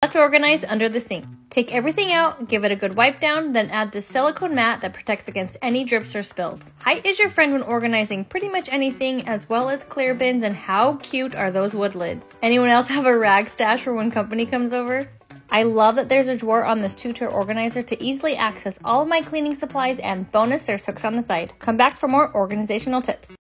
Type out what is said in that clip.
Let's organize under the sink. Take everything out, give it a good wipe down, then add this silicone mat that protects against any drips or spills. Height is your friend when organizing pretty much anything, as well as clear bins, and how cute are those wood lids? Anyone else have a rag stash for when company comes over? I love that there's a drawer on this 2-tier organizer to easily access all of my cleaning supplies, and bonus, there's hooks on the side. Come back for more organizational tips.